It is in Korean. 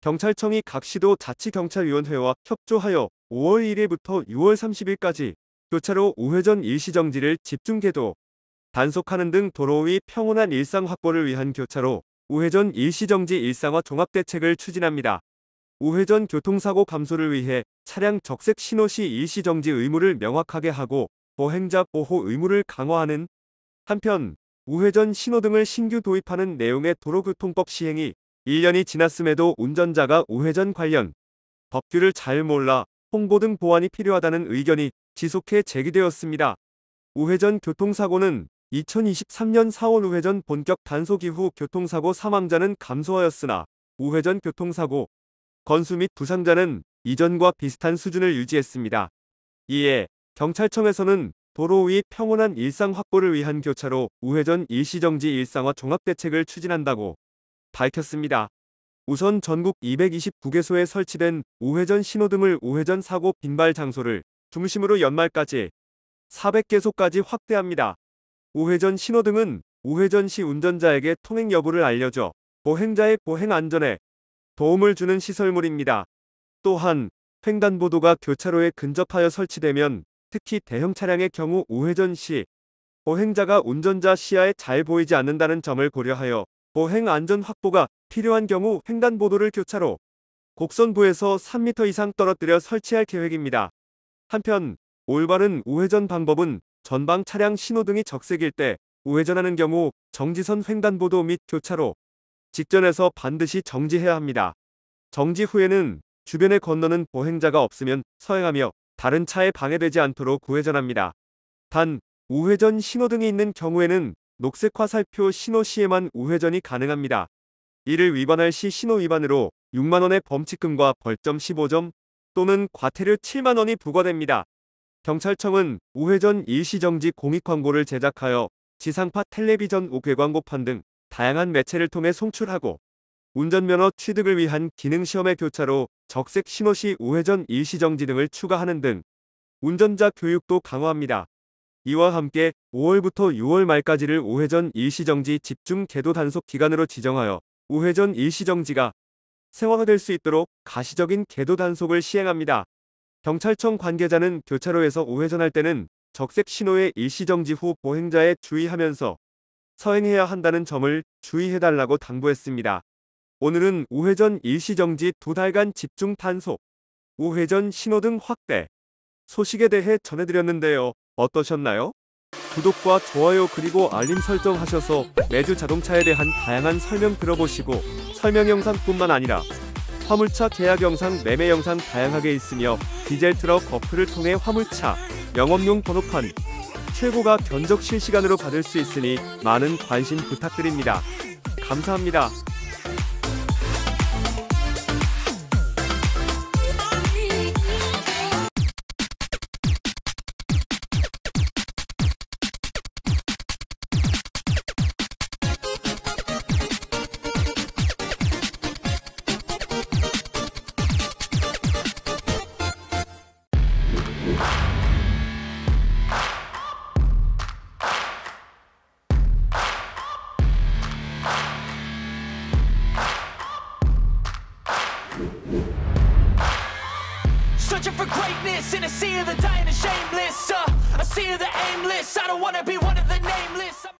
경찰청이 각 시도 자치경찰위원회와 협조하여 5월 1일부터 6월 30일까지 교차로 우회전 일시정지를 집중계도, 단속하는 등 도로 위 평온한 일상 확보를 위한 교차로 우회전 일시정지 일상화 종합대책을 추진합니다. 우회전 교통사고 감소를 위해 차량 적색 신호 시 일시정지 의무를 명확하게 하고 보행자 보호 의무를 강화하는 한편, 우회전 신호등을 신규 도입하는 내용의 도로교통법 시행이 1년이 지났음에도 운전자가 우회전 관련 법규를 잘 몰라 홍보 등 보완이 필요하다는 의견이 지속해 제기되었습니다. 우회전 교통사고는 2023년 4월 우회전 본격 단속 이후 교통사고 사망자는 감소하였으나 우회전 교통사고 건수 및 부상자는 이전과 비슷한 수준을 유지했습니다. 이에 경찰청에서는 도로 위 평온한 일상 확보를 위한 교차로 우회전 일시정지 일상화 종합대책을 추진한다고 밝혔습니다. 우선 전국 229개소에 설치된 우회전 신호등을 우회전 사고 빈발 장소를 중심으로 연말까지 400개소까지 확대합니다. 우회전 신호등은 우회전 시 운전자에게 통행 여부를 알려줘 보행자의 보행 안전에 도움을 주는 시설물입니다. 또한 횡단보도가 교차로에 근접하여 설치되면 특히 대형 차량의 경우 우회전 시 보행자가 운전자 시야에 잘 보이지 않는다는 점을 고려하여 보행 안전 확보가 필요한 경우 횡단보도를 교차로 곡선부에서 3m 이상 떨어뜨려 설치할 계획입니다. 한편 올바른 우회전 방법은 전방 차량 신호등이 적색일 때 우회전하는 경우 정지선 횡단보도 및 교차로 직전에서 반드시 정지해야 합니다. 정지 후에는 주변에 건너는 보행자가 없으면 서행하며 다른 차에 방해되지 않도록 우회전합니다. 단, 우회전 신호등이 있는 경우에는 녹색 화살표 신호 시에만 우회전이 가능합니다. 이를 위반할 시 신호 위반으로 6만원의 범칙금과 벌점 15점 또는 과태료 7만원이 부과됩니다. 경찰청은 우회전 일시정지 공익광고를 제작하여 지상파 텔레비전 우회광고판 등 다양한 매체를 통해 송출하고 운전면허 취득을 위한 기능시험의 교차로 적색 신호 시 우회전 일시정지 등을 추가하는 등 운전자 교육도 강화합니다. 이와 함께 5월부터 6월 말까지를 우회전 일시정지 집중 계도 단속 기간으로 지정하여 우회전 일시정지가 생활화될 수 있도록 가시적인 계도 단속을 시행합니다. 경찰청 관계자는 교차로에서 우회전할 때는 적색 신호의 일시정지 후 보행자에 주의하면서 서행해야 한다는 점을 주의해달라고 당부했습니다. 오늘은 우회전 일시정지 2달간 집중 단속, 우회전 신호등 확대 소식에 대해 전해드렸는데요. 어떠셨나요? 구독과 좋아요 그리고 알림 설정하셔서 매주 자동차에 대한 다양한 설명 들어보시고 설명 영상뿐만 아니라 화물차 계약 영상, 매매 영상 다양하게 있으며 디젤 트럭 어플을 통해 화물차 영업용 번호판 최고가 견적 실시간으로 받을 수 있으니 많은 관심 부탁드립니다. 감사합니다. Searching for greatness in a sea of the dying and shameless. A sea of the aimless. I don't wanna be one of the nameless.